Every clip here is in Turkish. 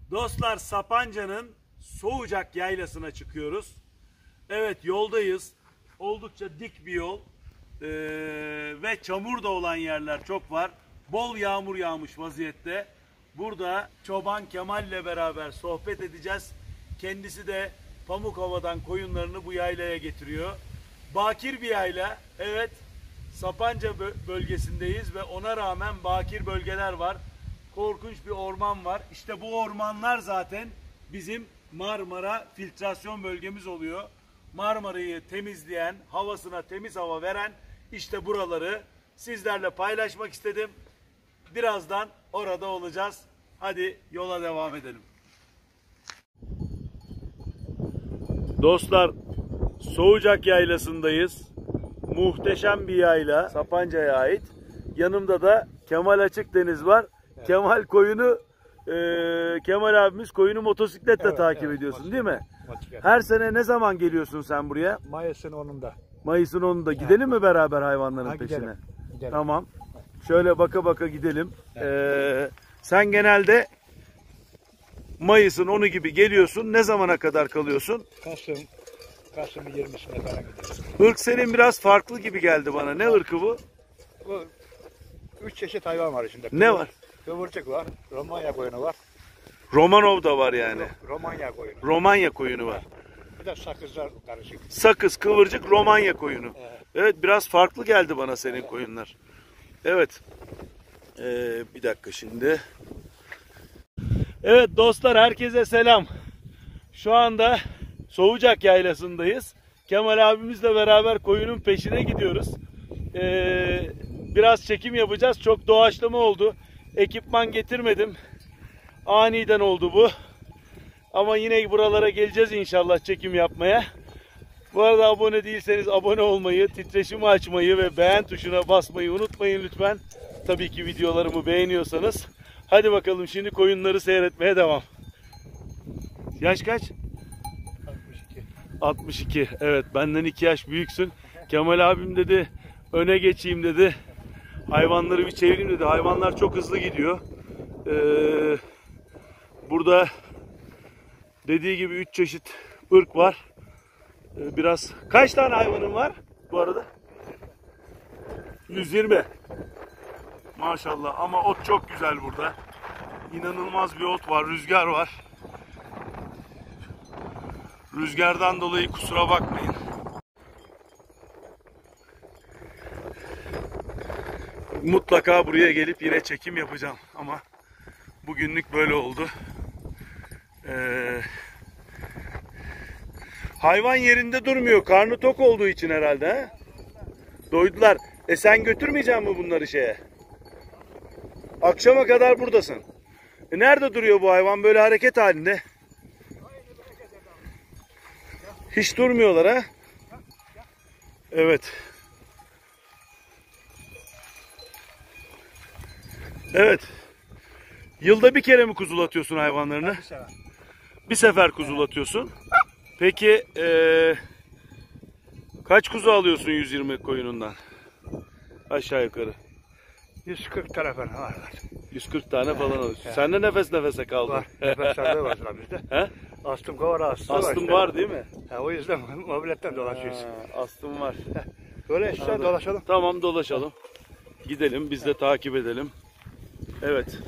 Dostlar, Sapanca'nın Soğucak Yaylası'na çıkıyoruz. Evet, yoldayız. Oldukça dik bir yol ve çamur da olan yerler çok var. Bol yağmur yağmış vaziyette. Burada Çoban Kemal ile beraber sohbet edeceğiz. Kendisi de Pamukova'dan koyunlarını bu yaylaya getiriyor. Bakir bir yayla. Evet, Sapanca bölgesindeyiz ve ona rağmen bakir bölgeler var. Korkunç bir orman var. İşte bu ormanlar zaten bizim Marmara filtrasyon bölgemiz oluyor. Marmara'yı temizleyen, havasına temiz hava veren işte buraları sizlerle paylaşmak istedim. Birazdan orada olacağız. Hadi yola devam edelim. Dostlar, Soğucak Yaylası'ndayız. Muhteşem bir yayla, Sapanca'ya ait. Yanımda da Kemal Açıkdeniz var. Evet. Kemal abimiz koyunu motosikletle takip ediyorsun, değil mi? Her sene ne zaman geliyorsun sen buraya? Mayıs'ın 10'unda. Mayıs'ın 10'unda. Gidelim mi beraber hayvanların peşine? Gidelim. Tamam. Şöyle baka baka gidelim. Evet. Sen genelde Mayıs'ın 10'u gibi geliyorsun. Ne zamana kadar kalıyorsun? Kasım'ın 20'sine kadar gidiyoruz. Irk senin biraz farklı gibi geldi bana. Ne ırkı bu? Bu 3 çeşit hayvan var içinde. Ne var? Kıvırcık var, Romanya koyunu var. Romanov da var yani. Romanya koyunu. Romanya koyunu var. Bir de sakızlar karışık. Sakız, kıvırcık, Romanya koyunu. Evet. Evet, biraz farklı geldi bana senin koyunlar. Evet. Bir dakika şimdi. Evet dostlar, herkese selam. Şu anda Soğucak Yaylası'ndayız. Kemal abimizle beraber koyunun peşine gidiyoruz. Biraz çekim yapacağız. Çok doğaçlama oldu. Ekipman getirmedim. Aniden oldu bu. Ama yine buralara geleceğiz inşallah çekim yapmaya. Bu arada abone değilseniz abone olmayı, titreşimi açmayı ve beğen tuşuna basmayı unutmayın lütfen. Tabii ki videolarımı beğeniyorsanız. Hadi bakalım, şimdi koyunları seyretmeye devam. Yaş kaç? 62. Evet, benden 2 yaş büyüksün. Kemal abim dedi öne geçeyim dedi. Hayvanları bir çevireyim dedi. Hayvanlar çok hızlı gidiyor. Burada dediği gibi 3 çeşit ırk var. Biraz kaç tane hayvanın var bu arada? 120. Maşallah, ama ot çok güzel burada. İnanılmaz bir ot var, rüzgar var. Rüzgardan dolayı kusura bakmayın. Mutlaka buraya gelip yine çekim yapacağım ama bugünlük böyle oldu. Hayvan yerinde durmuyor. Karnı tok olduğu için herhalde. He? Doydular. Sen götürmeyecek misin bunları şeye? Akşama kadar buradasın. Nerede duruyor bu hayvan böyle hareket halinde? Hiç durmuyorlar ha? Evet. Evet. Yılda bir kere mi kuzulatıyorsun hayvanlarını? Bir sefer. Bir sefer kuzulatıyorsun. Peki kaç kuzu alıyorsun 120 koyunundan? Aşağı yukarı. 140 tane falan var. 140 tane falan alıyorsun. Sen de nefes nefese kaldın. Var. Nefeslerle var bizde. He? Astım kovar astım var. Astım var değil mi? O yüzden mobiletten dolaşıyoruz. Astım var. Böyle işte dolaşalım. Tamam, dolaşalım. Gidelim, biz de takip edelim. Evet.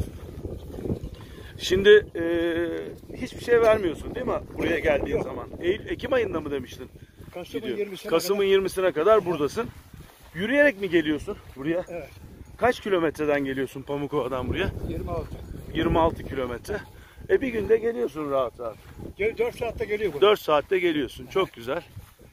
Şimdi hiçbir şey vermiyorsun değil mi buraya geldiğin Yok. zaman? Ekim ayında mı demiştin? Kasım'ın 20'sine kadar buradasın. Yürüyerek mi geliyorsun buraya? Evet. Kaç kilometreden geliyorsun Pamukova'dan buraya? 26. 26 kilometre. Bir günde geliyorsun rahat rahat. 4 saatte geliyor bu. 4 saatte geliyorsun. Çok güzel.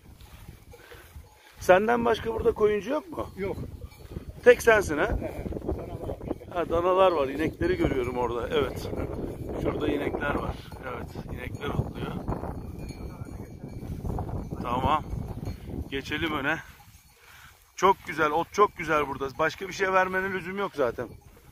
Senden başka burada koyuncu yok mu? Yok. Tek sensin ha? Danalar var işte. Ha, danalar var. İnekleri görüyorum orada. Evet. Şurada inekler var. Evet. İnekler otluyor. Tamam. Geçelim öne. Çok güzel. Ot çok güzel burada. Başka bir şey vermenin lüzum yok zaten.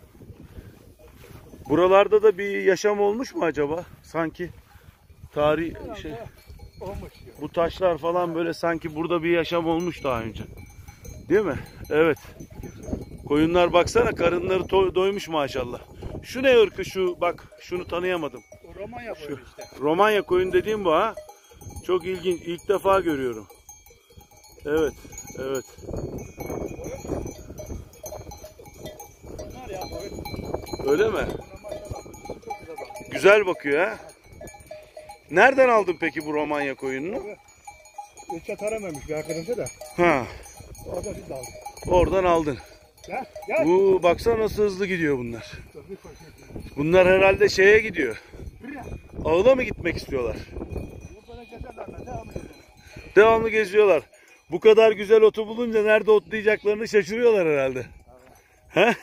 Buralarda da bir yaşam olmuş mu acaba? Sanki tarih şey. Olmuş. Bu taşlar falan böyle sanki burada bir yaşam olmuş daha önce. Değil mi? Evet. Koyunlar baksana, karınları doymuş maşallah. Şu ne ırkı şu? Bak şunu tanıyamadım. O Romanya koyunu işte. Romanya koyun dediğim bu ha. Çok ilginç. İlk defa görüyorum. Evet. Evet. Bunlar ya koyun. Öyle mi? Romanya koyunu çok güzel bak. Güzel bakıyor ha. Nereden aldın peki bu Romanya koyununu? Ülke taramamış bir arkadaşa da. Ha. Orada biz de aldık. Oradan aldın. Gel gel. Bu baksana nasıl hızlı gidiyor bunlar. Dur, bir koy. Bunlar herhalde şeye gidiyor. Ağıla mı gitmek istiyorlar? Burada gezerler de devam edelim. Devamlı geziyorlar. Bu kadar güzel otu bulunca nerede otlayacaklarını şaşırıyorlar herhalde. He?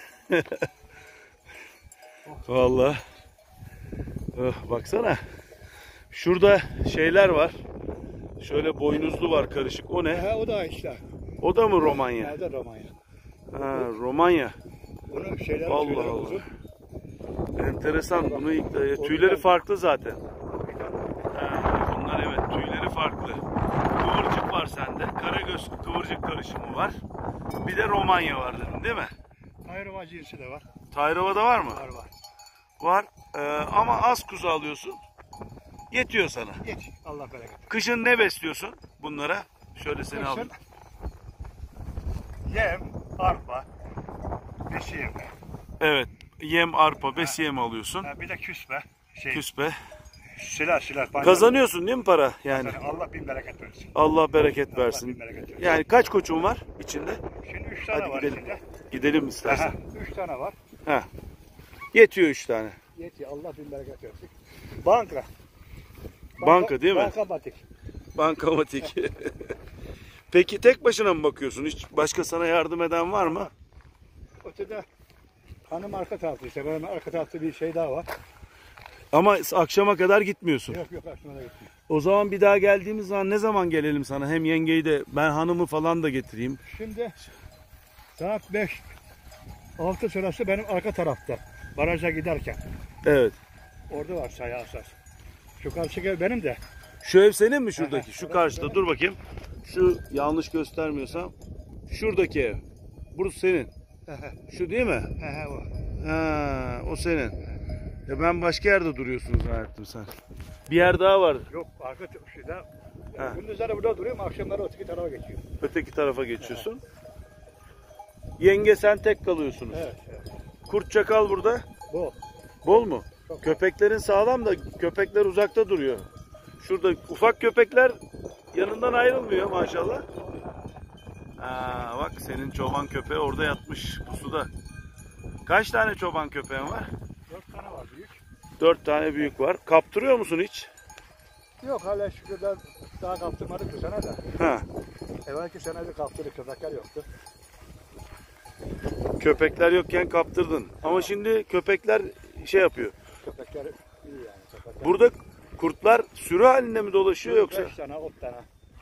Vallahi. Oh, baksana. Şurada şeyler var. Şöyle boynuzlu var karışık. O ne? He o da işte. O da mı Romanya? Nerede Romanya? Ha, Romanya. Bunun şeyler Allah tüyleri Allah. uzun. Enteresan. Bunu tüyleri farklı zaten. Ha, bunlar evet tüyleri farklı. Kıvırcık var sende. Karagöz kıvırcık karışımı var. Bir de Romanya var dedin değil mi? Ayrıva cinsi de var. Tayrova'da var mı? Var var. Var. Ama az kuzu alıyorsun. Yetiyor sana. Geç. Allah bereket. Kışın ne besliyorsun bunlara? Şöyle seni Kışın alayım. yem, arpa, besiyem. Evet. Yem, arpa, besiyem alıyorsun. Bir de küspe. Küspe. Silah. Kazanıyorsun değil mi para? Yani Allah bin bereket versin. Allah bereket Allah versin. bin bereket versin. Yani kaç koçun var içinde? Şimdi 3 tane Hadi var gidelim. içinde. Gidelim istersen. Aha, 3 tane var. Ha. Yetiyor 3 tane. Yetiyor. Allah bin bereket versin. Banka. Banka değil mi? Bankamatik. Bankamatik. Peki tek başına mı bakıyorsun? Hiç başka sana yardım eden var mı? Ötede hanım arka tarafta işte. Benim arka tarafta bir şey daha var. Ama akşama kadar gitmiyorsun. Yok aslında da gitmiyor. O zaman bir daha geldiğimiz zaman ne zaman gelelim sana? Hem yengeyi de ben hanımı falan da getireyim. Şimdi saat 6 sırası benim arka tarafta. Baraja giderken. Evet. Orada var sayı asas. Şu karşı ev benim de. Şu ev senin mi şuradaki? Aha, Şu orası karşıda. benim. Dur bakayım. Şu yanlış göstermiyorsam. Şuradaki ev. Burası senin. Şu değil mi? O. Ha, o senin. Ya ben başka yerde duruyorsun zannettim sen. Bir yer daha var. Yok arka şeyde. Ha. Gündüzleri burada duruyorum, akşamları öteki tarafa geçiyor. Öteki tarafa geçiyorsun. Yenge sen tek kalıyorsunuz. Evet. Kurt çakal burada. Bu. Bol mu? Çok. Köpeklerin sağlam da köpekler uzakta duruyor. Şurada ufak köpekler yanından ayrılmıyor maşallah. Aa, bak senin çoban köpeği orada yatmış pusuda. Kaç tane çoban köpeğin var? 4 tane var büyük. 4 tane büyük var. Kaptırıyor musun hiç? Yok hala şükürler daha kaptırmadık bu sene de. Ha. Evvelki sene bir kaptırdık, köpekler yoktu. Köpekler yokken kaptırdın. Ama şimdi köpekler şey yapıyor. Köpekler iyi yani. Köpekler. Burada kurtlar sürü halinde mi dolaşıyor yoksa? 5 tane, 10 tane.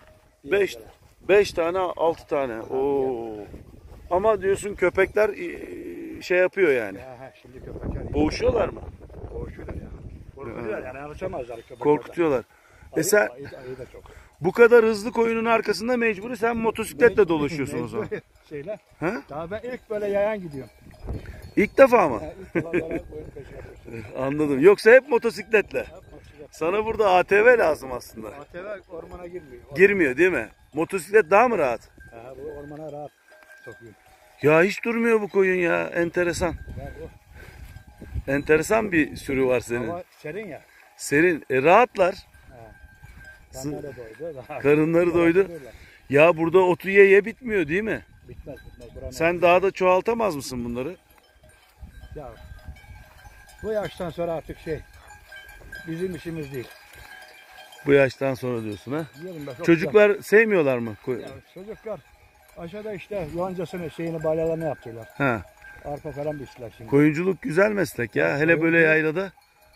5 tane 6 tane. Oo. Ama diyorsun köpekler şey yapıyor yani. Şimdi köpekler iyi. Boğuşuyorlar mı? Boğuşuyorlar ya. Korkuyorlar yani alışamazlar köpeklerden. Korkutuyorlar. Sen Ayı da çok. bu kadar hızlı koyunun arkasında mecburi sen motosikletle dolaşıyorsun o zaman. Şeyler. Ha? Daha ben ilk böyle yayan gidiyorum. İlk defa mı? İlk defa böyle koyunun peşine koşuyorum. Anladım. Yoksa hep motosikletle. Hep motosiklet. Sana burada ATV lazım aslında. ATV ormana girmiyor. Girmiyor değil mi? Motosiklet daha mı rahat? Bu ormana rahat sokuyor. Ya hiç durmuyor bu koyun ya. Enteresan. Ya bu Enteresan bir sürü var senin. hava serin ya. Senin rahatlar. Karnları doydu. Karınları doydu. Ya burada otu ye bitmiyor değil mi? Bitmez. Buranın Sen daha da çoğaltamaz mısın bunları? Ya bu yaştan sonra artık bizim işimiz değil. Bu yaştan sonra diyorsun ha? Yiyelim be, çok Çocuklar sevmiyorlar mı? güzel. Ya çocuklar aşağıda işte yoncasını bağlama yaptılar. Ha. Arpa falan biçtiler şimdi. Koyunculuk güzel meslek ya. Hele böyle yaylada.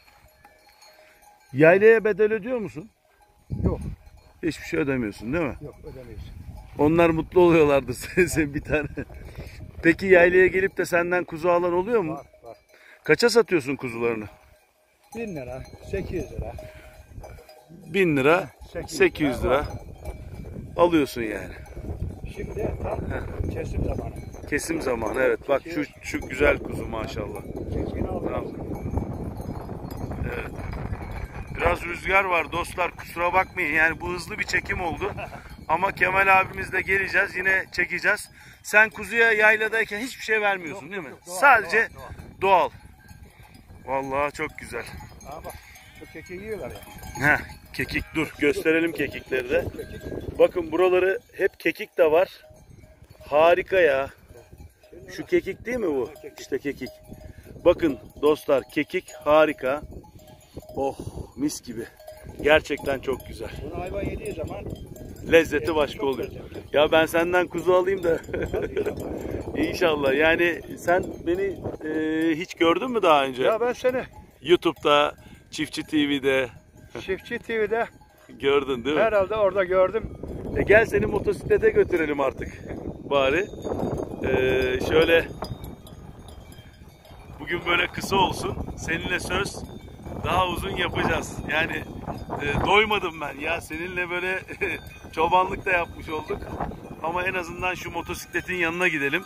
Yaylaya bedel ödüyor musun? Yok. Hiçbir şey ödemiyorsun değil mi? Yok ödemeyiz. Onlar mutlu oluyorlardır sen bir tane. Peki yaylaya gelip de senden kuzu alan oluyor mu? Var. Kaça satıyorsun kuzularını? 1000 lira, 800 lira. 1000 lira, 800 lira alıyorsun yani. Şimdi tam kesim zamanı. Kesim zamanı evet. Bak şu güzel kuzu maşallah. Keçini aldım. Evet. Biraz rüzgar var dostlar, kusura bakmayın. Yani bu hızlı bir çekim oldu. Ama Kemal abimizle geleceğiz, yine çekeceğiz. Sen kuzuya yayladayken hiçbir şey vermiyorsun değil mi? Doğal, Sadece doğal. doğal. Vallahi çok güzel. Aa bak, şu kekiği yiyorlar ya. Heh, kekik, dur gösterelim kekikleri de. Bakın buraları hep kekik de var. Harika ya. Şu kekik değil mi bu? İşte kekik. Bakın dostlar, kekik harika. Oh, mis gibi. Gerçekten çok güzel. Bunu hayvan yediği zaman Lezzeti başka oluyor. Ya ben senden kuzu alayım da. İnşallah. Yani sen beni hiç gördün mü daha önce? ya ben seni YouTube'da, Çiftçi TV'de Çiftçi TV'de gördün değil mi? herhalde orada gördüm. Gel seni motosiklete götürelim artık bari. Şöyle bugün böyle kısa olsun. Seninle söz daha uzun yapacağız. Yani doymadım ben ya. Seninle böyle çobanlık da yapmış olduk. Ama en azından şu motosikletin yanına gidelim.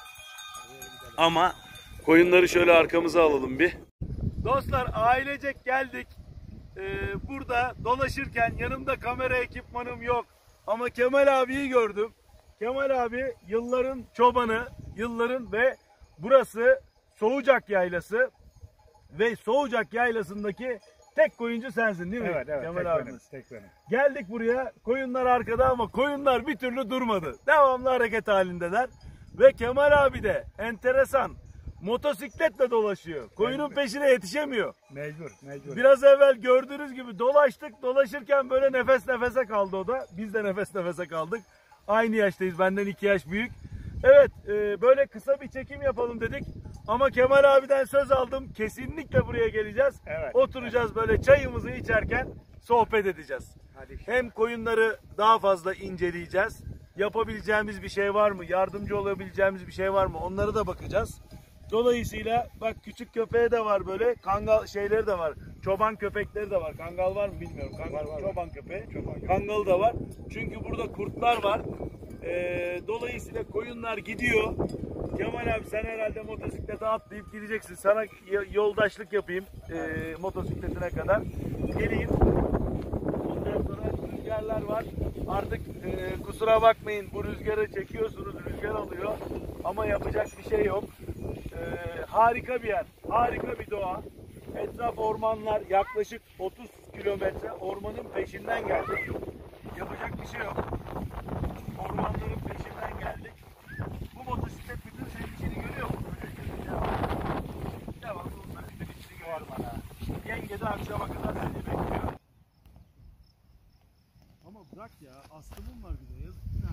Ama koyunları şöyle arkamıza alalım bir. Dostlar ailecek geldik. Burada dolaşırken yanımda kamera ekipmanım yok. Ama Kemal abiyi gördüm. Kemal abi yılların çobanı, yılların ve burası Soğucak Yaylası. Ve Soğucak Yaylası'ndaki tek koyuncu sensin değil mi? Evet, Kemal tek abimiz. benim, tek benim. Geldik buraya, koyunlar arkada ama koyunlar bir türlü durmadı. Devamlı hareket halindeler. Ve Kemal abi de enteresan motosikletle dolaşıyor. Koyunun peşine yetişemiyor. Mecbur. Biraz evvel gördüğünüz gibi dolaştık. Dolaşırken böyle nefes nefese kaldı o da. Biz de nefes nefese kaldık. Aynı yaştayız. Benden 2 yaş büyük. Evet, böyle kısa bir çekim yapalım dedik. Ama Kemal abiden söz aldım. Kesinlikle buraya geleceğiz. Evet. Oturacağız böyle çayımızı içerken sohbet edeceğiz. Hadi. Hem koyunları daha fazla inceleyeceğiz. Yapabileceğimiz bir şey var mı? Yardımcı olabileceğimiz bir şey var mı? Onlara da bakacağız. Dolayısıyla bak küçük köpeğe de var böyle. Kangal şeyleri de var. Çoban köpekleri de var. Kangal var mı bilmiyorum. Kangal, Var. çoban köpeği. Kangalı da var. Çünkü burada kurtlar var. Dolayısıyla koyunlar gidiyor. Kemal abi sen herhalde motosiklete atlayıp gideceksin. Sana yoldaşlık yapayım motosikletine kadar. Geleyim. Ondan sonra rüzgarlar var. Artık kusura bakmayın bu rüzgarı çekiyorsunuz. Rüzgar alıyor. Ama yapacak bir şey yok. Harika bir yer. Harika bir doğa. Etraf ormanlar. Yaklaşık 30 kilometre ormanın peşinden geldik. Yapacak bir şey yok. Ormanların peşinden geldik. Bu motosiklet bütün senin içini görüyor mu? Devamlı bunların bütün içini görüyor bana. Yenge de akşama kadar seni bekliyor. Ama bırak ya. Aslımım var bir de. Yazık günah.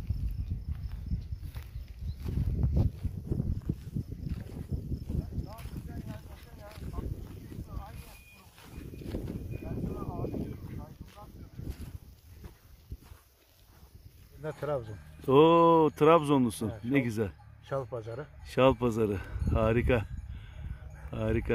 Ne Trabzon. Oo, Trabzonlusun. Evet, ne güzel. Şal pazarı. Şal pazarı. Harika. Harika.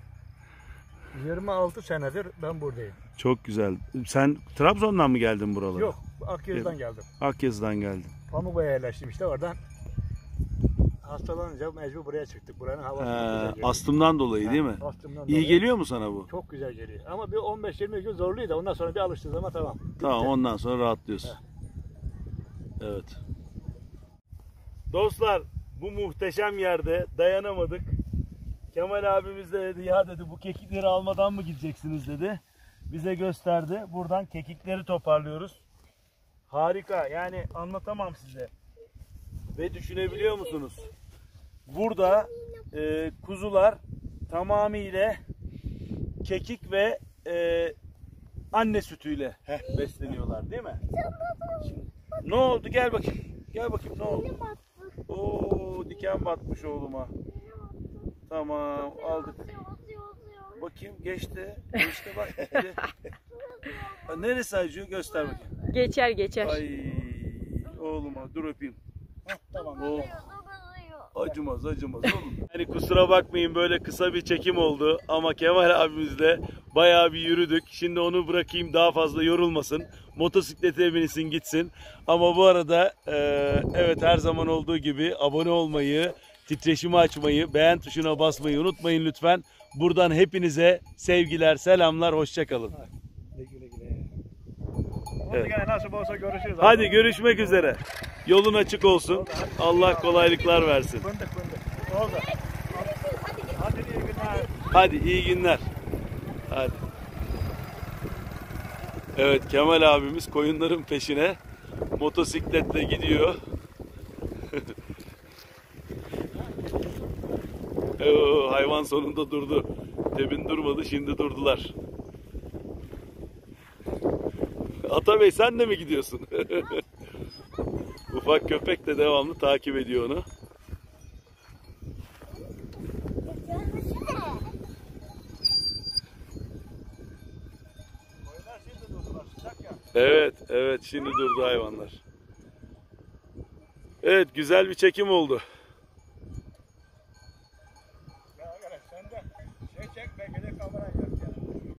26 senedir ben buradayım. Çok güzel. Sen Trabzon'dan mı geldin buralara? Yok, Akyazı'dan geldim. Akyazı'dan geldin. Pamuk'a yerleştim işte oradan. Hastalanınca mecbur buraya çıktık. Buranın havası çok güzel geliyor. Astımdan dolayı değil mi? Astımdan İyi dolayı geliyor mu sana bu? çok güzel geliyor. Ama bir 15-20 gün zorluydu. Ondan sonra bir alıştığı zaman tamam. Tamam, ondan sonra rahatlıyorsun. Evet. Dostlar, bu muhteşem yerde dayanamadık. Kemal abimiz de dedi ya dedi bu kekikleri almadan mı gideceksiniz dedi. Bize gösterdi. Buradan kekikleri toparlıyoruz. Harika, yani anlatamam size. Ve düşünebiliyor musunuz? Burada kuzular tamamıyla kekik ve anne sütüyle besleniyorlar değil mi? Ne oldu? Gel bakayım. Gel bakayım ne oldu? Oo, diken batmış oğluma. Tamam, aldık. Bakayım geçti. Geçti bak. Neresi acıyor? Göster bakayım. Geçer. Ay oğluma dur öpeyim. Tamam. Oh. Acımaz oğlum. Yani kusura bakmayın böyle kısa bir çekim oldu ama Kemal abimizle bayağı bir yürüdük. Şimdi onu bırakayım daha fazla yorulmasın. Motosiklete binsin gitsin. Ama bu arada evet her zaman olduğu gibi abone olmayı, titreşimi açmayı, beğen tuşuna basmayı unutmayın lütfen. Buradan hepinize sevgiler, selamlar, hoşça kalın. Güle güle. Evet. Gene nasip olsa görüşürüz. Hadi görüşmek üzere. Yolun açık olsun. Allah kolaylıklar versin. Fındık. Oldu. Hadi iyi günler. Hadi iyi günler. Hadi. Evet, Kemal abimiz koyunların peşine motosikletle gidiyor. Hayvan sonunda durdu. Demin durmadı, şimdi durdular. Atabey sen de mi gidiyorsun? Ufak köpek de devamlı takip ediyor onu. Evet, şimdi durdu hayvanlar. Evet, güzel bir çekim oldu.